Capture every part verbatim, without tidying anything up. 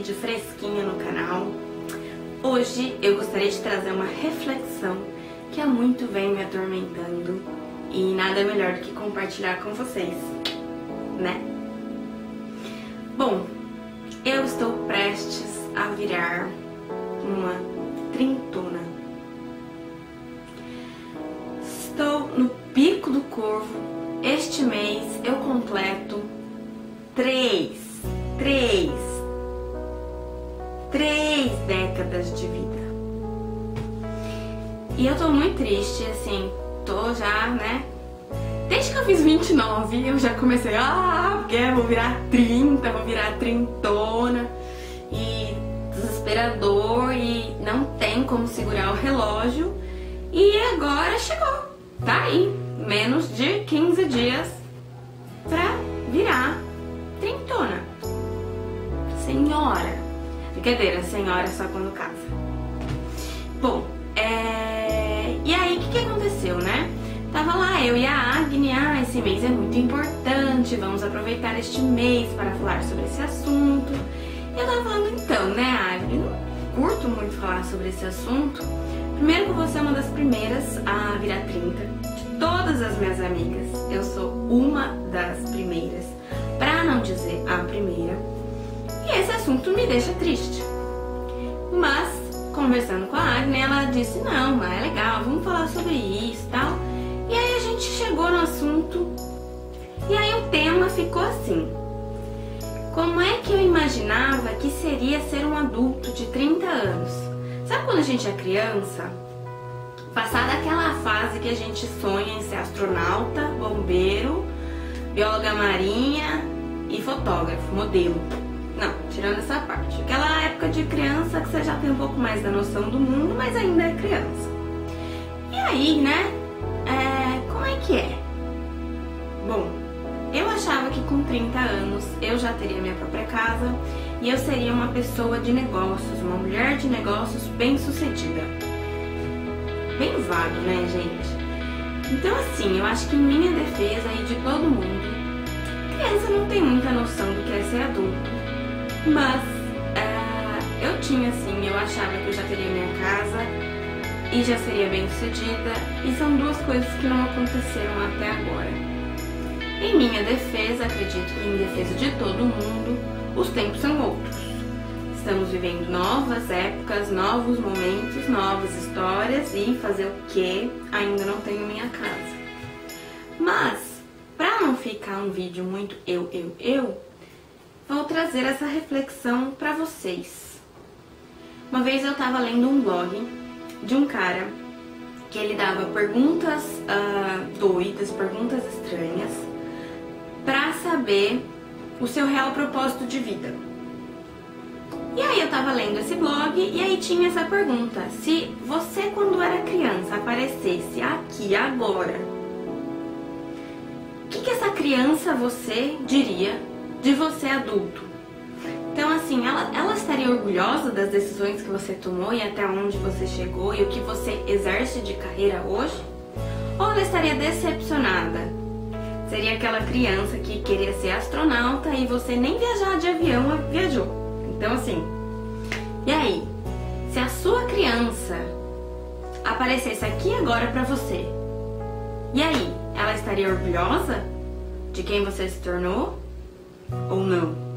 vídeo fresquinho no canal. Hoje eu gostaria de trazer uma reflexão que há muito vem me atormentando e nada melhor do que compartilhar com vocês, né? Bom, eu estou prestes a virar uma trintona. Estou no pico do corvo. Este mês eu completo três, três, três décadas de vida. E eu tô muito triste, assim, tô já, né? Desde que eu fiz vinte e nove, eu já comecei, ah, porque eu vou virar trinta, vou virar trintona. E desesperador, e não tem como segurar o relógio. E agora chegou, tá aí, menos de quinze dias pra virar trintona. Senhora. Brincadeira, senhora só quando casa. Bom, é... e aí o que, que aconteceu, né? Tava lá eu e a Agni, ah, esse mês é muito importante, vamos aproveitar este mês para falar sobre esse assunto. E eu tava falando então, né, Agni, não curto muito falar sobre esse assunto. Primeiro que você é uma das primeiras a virar trinta. De todas as minhas amigas, eu sou uma das primeiras, pra não dizer a primeira. E esse assunto me deixa triste. Mas, conversando com a Agni, ela disse, não, mas é legal, vamos falar sobre isso e tal. E aí a gente chegou no assunto, e aí o tema ficou assim. Como é que eu imaginava que seria ser um adulto de trinta anos? Sabe quando a gente é criança? Passada aquela fase que a gente sonha em ser astronauta, bombeiro, bióloga marinha e fotógrafo, modelo. Não, tirando essa parte. Aquela época de criança que você já tem um pouco mais da noção do mundo, mas ainda é criança. E aí, né? É, como é que é? Bom, eu achava que com trinta anos eu já teria minha própria casa e eu seria uma pessoa de negócios, uma mulher de negócios bem sucedida. Bem vago, né, gente? Então assim, eu acho que em minha defesa e de todo mundo, criança não tem muita noção do que é ser adulto. Mas uh, eu tinha assim, eu achava que eu já teria minha casa e já seria bem sucedida, e são duas coisas que não aconteceram até agora. Em minha defesa, acredito que em defesa de todo mundo, os tempos são outros. Estamos vivendo novas épocas, novos momentos, novas histórias, e fazer o que? Ainda não tenho minha casa. Mas, pra não ficar um vídeo muito eu, eu, eu, vou trazer essa reflexão pra vocês. Uma vez eu tava lendo um blog de um cara que ele dava perguntas uh, doidas, perguntas estranhas, pra saber o seu real propósito de vida. E aí eu tava lendo esse blog e aí tinha essa pergunta: se você quando era criança aparecesse aqui agora, o que que essa criança você diria de você adulto? Então assim, ela, ela estaria orgulhosa das decisões que você tomou e até onde você chegou e o que você exerce de carreira hoje? Ou ela estaria decepcionada? Seria aquela criança que queria ser astronauta e você nem viajar de avião viajou. Então assim, e aí? Se a sua criança aparecesse aqui agora pra você, e aí? Ela estaria orgulhosa de quem você se tornou? Ou não?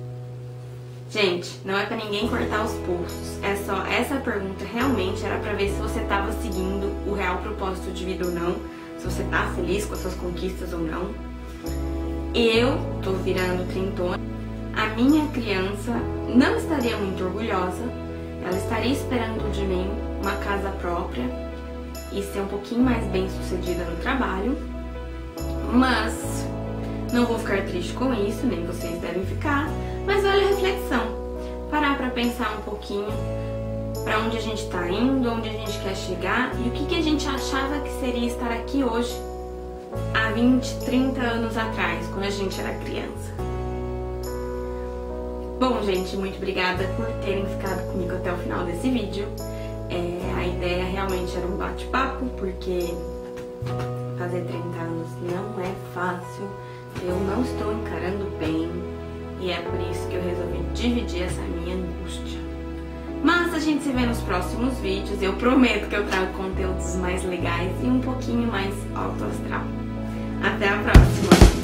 Gente, não é pra ninguém cortar os pulsos. É só, essa pergunta realmente era pra ver se você tava seguindo o real propósito de vida ou não, se você tá feliz com as suas conquistas ou não. Eu tô virando trintona. A minha criança não estaria muito orgulhosa. Ela estaria esperando de mim uma casa própria e ser um pouquinho mais bem sucedida no trabalho. Mas não vou ficar triste com isso, nem vocês devem ficar, mas vale a reflexão. Parar pra pensar um pouquinho pra onde a gente tá indo, onde a gente quer chegar e o que, que a gente achava que seria estar aqui hoje, há vinte, trinta anos atrás, quando a gente era criança. Bom, gente, muito obrigada por terem ficado comigo até o final desse vídeo. É, a ideia realmente era um bate-papo, porque fazer trinta anos não é fácil. Eu não estou encarando bem e é por isso que eu resolvi dividir essa minha Mas a gente se vê nos próximos vídeos. Eu prometo que eu trago conteúdos mais legais e um pouquinho mais alto astral. Até a próxima!